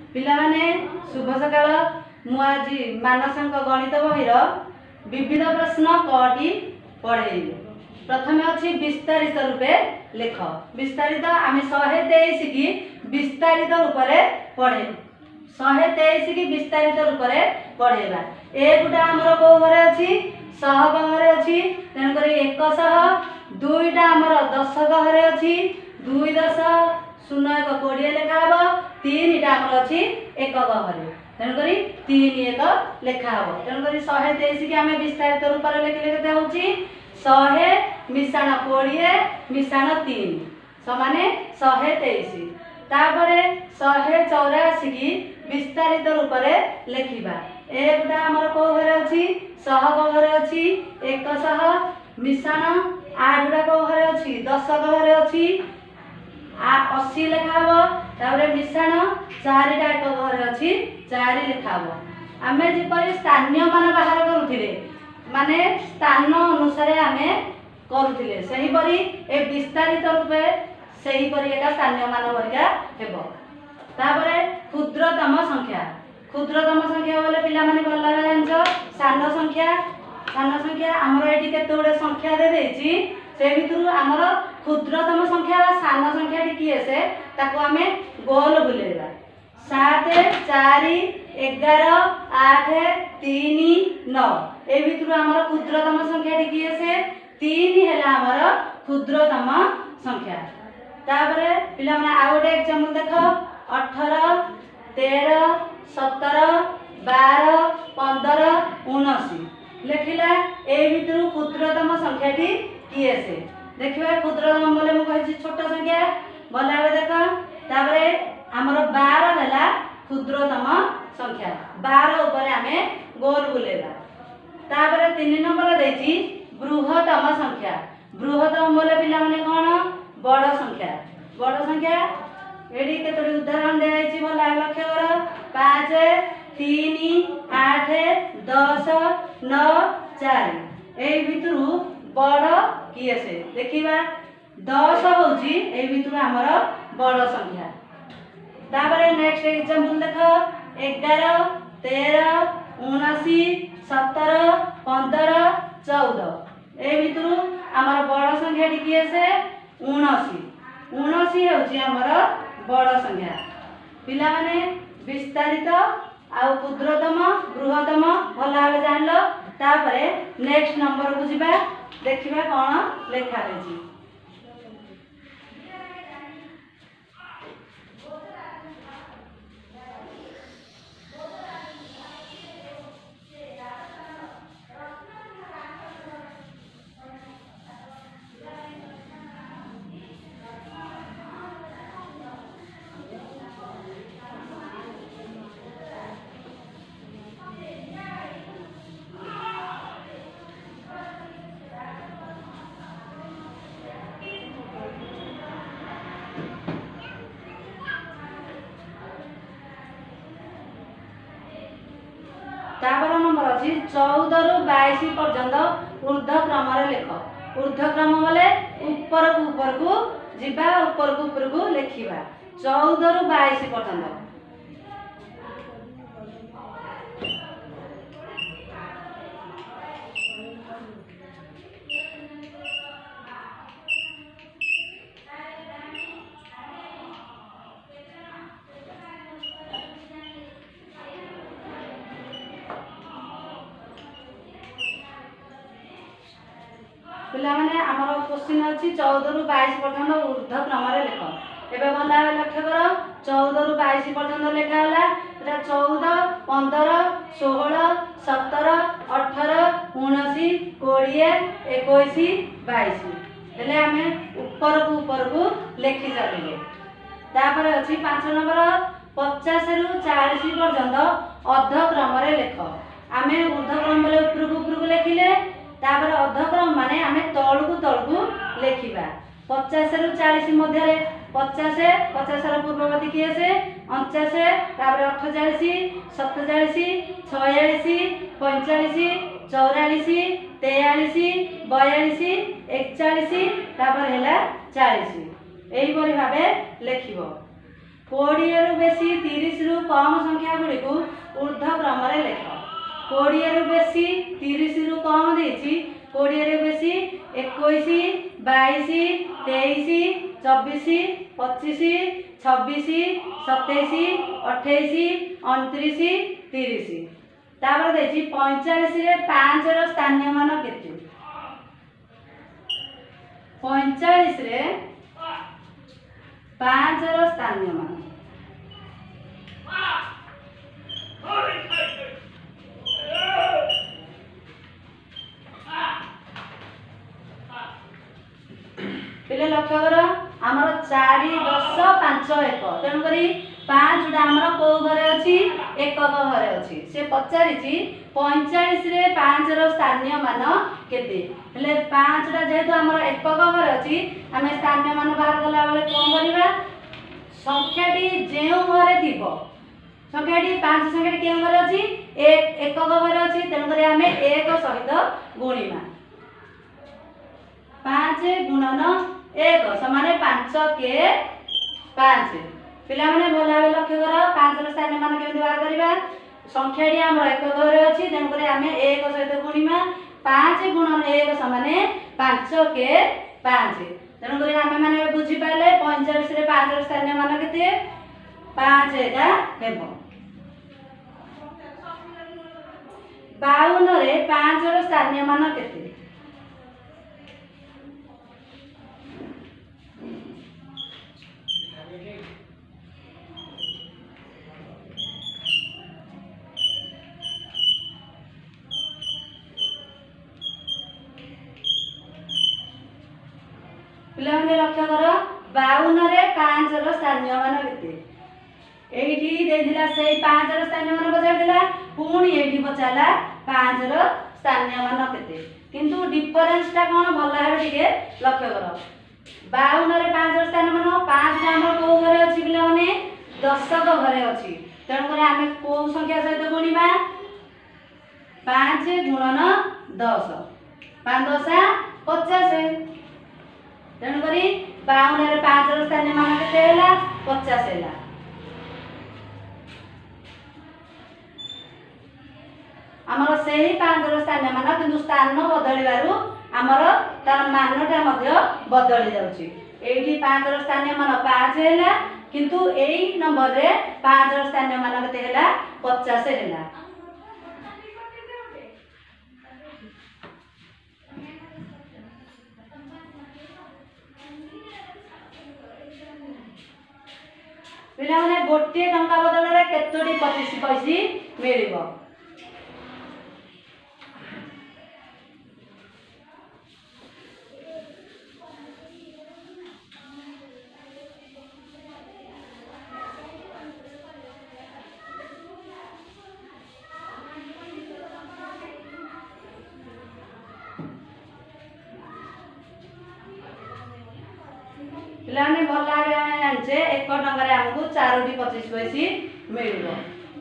पिला माने शुभ सकाळ मु आज मानसंक गणित बहिर विविध प्रश्न कटी पढ़े। प्रथम अच्छी विस्तारित रूपे लेख। विस्तारित आम 123 की विस्तारित रूप से पढ़े 123 की विस्तारित रूप से पढ़ेगा। ए गुटा आमर कौ घरे अच्छी 100 घरे अच्छी तेणुक 100 दुईटा आमर 10 घरे अच्छी 2 10 0 1 20 लेखा हम 3 टा आमर अच्छी 1 घरे तेणुक 3 1 लेखा हम तेणुक 123 की आम विस्तारित रूप से लिखले केते होची 100 मिशाण 20 मिशाण 3 समाने 123। तापरे 184 की विस्तारित रूप से लिखिबा। ए गुटा हमर को घरे अछि 100 घरे अछि 100 मिशाण 8 गुटा को घरे अछि 10 घरे अछि 80 लेखा हम तापरे मिशाण 4 टा एक घरे अछि 4 लेखा हम। आमे जेपरि स्थानीय मान बाहर करूथिले माने स्थान अनुसार आमे करूथिले सही परि ए विस्तारित रूपे सही परि एका स्थानीय मान वर्गा हेबो। तापरे क्षुद्रतम संख्या बोले पिला माने भल्ला जानछ सान संख्या हमर एठी केते गुडे संख्या दे देछि से भितरु हमर क्षुद्रतम संख्या सान संख्या टी से ताको आमे गोल बुलेबा 7 4 11 8 3 9 ए भितरु हमर क्षुद्रतम संख्या टी से 3 हैला हमर क्षुद्रतम संख्या। तापरे पिला माने आ गोटे एग्जांपल देखो 18 13 17 12 15 79 लिखिला ए भितरु क्षुद्रतम संख्या टी किए से देखिबा। क्षुद्रतम बोले मु कहि छोट संख्या बोला देखो तापरे हमर 12 हैला क्षुद्रतम संख्या 12 ऊपर आमे गोल बुलेला। तापरे 3 नंबर देछि बृहत्तम संख्या। बृहत्तम बोले पिला माने कोन बड़ संख्या एडी केतोडी उदाहरण देछि बोला लक्ष्य कर 5 3 8 10 9 4 ए भितरु बड़ किए से देखिबा 10 होची ए भितरु हमर बड़ संख्या। तापरे नेक्स्ट एग्जांपल देखो 11 13 79 17 15 14 ए भितरु हमर बड़ संख्या टी किए से 79 होची हमर बड़ संख्या। पिला माने विस्तारित आउ क्षुद्रतम बृहत्तम भला भाबे जानलो। तापरे नेक्स्ट नंबर को जिबा देखिबा कोन लेखा होची। तापर नंबर अछि 14 रु 22 पर्यंत ऊर्ध्वक्रम रे लेख। ऊर्ध्वक्रम बोले ऊपर को जिबा ऊपर को लिखिबा 14 रु 22 पर्यंत। पिला माने हमर क्वेश्चन अछि 14 रु 22 पर्यंत ऊर्ध्वक्रम रे लेख। एबे भला लक्ष्य कर 14 रु 22 पर्यंत लेखा होला एटा 14 15 16 17 18 19 20 21 22 हेले हमें ऊपर को लेखि चलिले। तापर अछि 5 नंबर 50 रु 40 पर्यंत अर्धक्रम रे लेख। आमे ऊर्ध्वक्रम बोले ऊपर को लेखिले तापर अर्धक्रम माने आमे तळकु लेखिबा 50 रु 40 मध्य रे 50 रो पूर्ववर्ती किए से 49 तापर 48 47 46 45 44 43 42 41 तापर हैला 40 एही परि भाबे लेखिबो। 20 रु बेसी 30 रु कम संख्या गुड़ी को ऊर्ध्व क्रम रे लेख। 20 रु बेसी 30 रु कम देछि 20 रु बेसी 21 22 23 24 25 26 27 28 29 30 तापर देछि 45 रे 5 रो स्थानीय मान केते 45 रे 5 रो स्थानीय मान पिले लक्ष्य कर आमर 4 10 5 1 तेणु करी 5 टा आमर को घरे अछि एकक घरे अछि से पचारिछि 45 रे 5 रो स्थानीय मान केते हेले 5 टा जेहेतु आमर एकक घरे अछि आमे स्थानीय मान बाहर गला बेले कोन करिबा संख्याटी जेउ घरे थिबो संख्याटी 5 संख्याटी केउ घरे अछि एकक घरे अछि तेणु करी आमे 1 सहित गुणिमा 5 गुणन 1 समान 5 के 5 पिला माने भला भाबे लक्ष्य कर 5 रो स्थानीय मान केमि बाहर करिबा संख्याटी हमर एक घरे अछि तेन करे आमे 1 सहित गुणिमा 5 गुणन 1 समान 5 के 5 तेन करे आमे माने बुझी पाले 45 रे 5 रो स्थानीय मान केते 5 एटा हेबो 52 रे 5 रो स्थानीय मान केते पिलाने लक्ष्य कर 52 रे 5 रो स्थानीय मान केते एठी देथिला सेही 5 रो स्थानीय मान बजाइदिला पुणी एठी बचाला 5 रो स्थानीय मान केते किंतु डिफरेंस ता कोन भला हेबे ठीक लक्ष्य कर 52 रे 5 रो स्थानीय मान 5 टा हमर को घरे अछि पिलाने 10 को घरे अछि तेन करे आमे को संख्या सहित गुणिबा 5 गुणन 10 5 10 50 तेणु करी 52 रे 5 रो स्थानीय मान केते हैला 50 हैला हमर सेही 5 रो स्थानीय मान किंतु स्थान बदलिबारु हमर तार मानटा मध्ये बदली जाउची एठी 5 रो स्थानीय मान 5 हैला किंतु एई नंबर रे 5 रो स्थानीय मान केते हैला 50 हैला पिला माने गोटे टंका बदल रे केतोडी 25 पैसी मिलिबो पिलाने भला जानचे 1 टंका रे हमकु 4टी 25 पैसी मिलिबो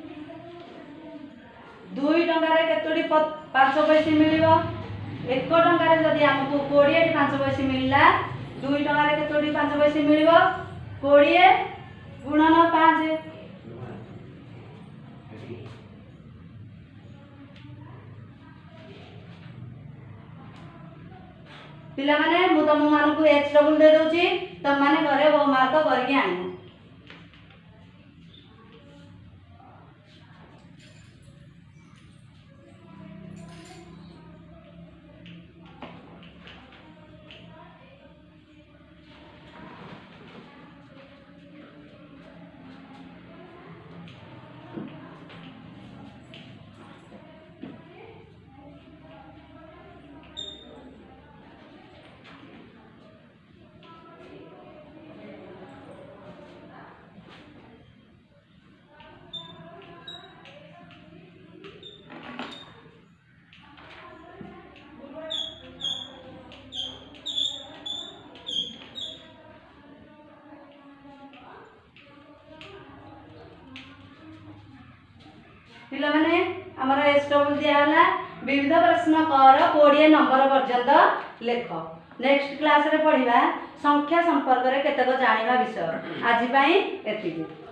2 टंका रे केतोडी 5 पैसी मिलिबो 1 टंका रे जदी हमकु 20 टी 5 पैसी मिलला 2 टंका रे केतोडी 5 पैसी मिलिबो 20 गुणन 5 पिला माने मु तुम मान को x डबल दे दोची तुम माने घरे वो मार्क करके आनी पिला माने हमर एस डबल दिया हला विविध प्रश्न कर 20 नंबर पर्यंत लेख नेक्स्ट क्लास रे पढिबा संख्या संपर्क में केतक जानिबा विषय आज एतिकी।